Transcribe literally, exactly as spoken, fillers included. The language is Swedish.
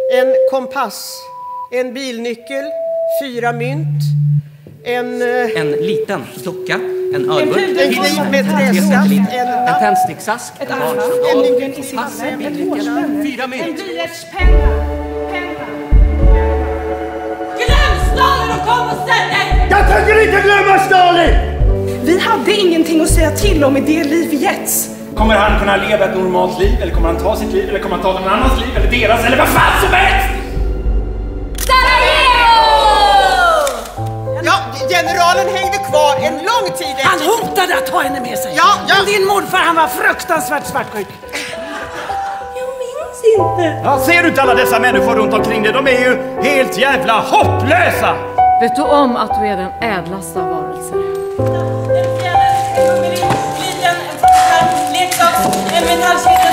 en kompass, en bilnyckel, fyra mynt, en... En liten docka, en ölburk, en kniv med träskaft, en, en tändsticksask, ett en arm, en nyckel till pass, en hårspänne, fyra mynt, en blyertspenna, penna. Glöm Stalin och kom och sätt dig! Jag tänker inte glömma Stalin! Vi hade ingenting att säga till om i det liv vi getts. Kommer han kunna leva ett normalt liv? Eller kommer han ta sitt liv? Eller kommer han ta någon annans liv? Eller deras? Eller vad fan som helst! Ja, generalen hängde kvar en lång tid efter... Han hotade att ta henne med sig. Ja, ja. Men din morfar, han var fruktansvärt svartsjuk. Jag minns inte. Ja, ser du inte alla dessa människor runt omkring dig? De är ju helt jävla hopplösa! Vet du om att du är den ädlaste av varelser? En fjäder, en gummiring, liten, en fågel, leksaks, en metallkedja.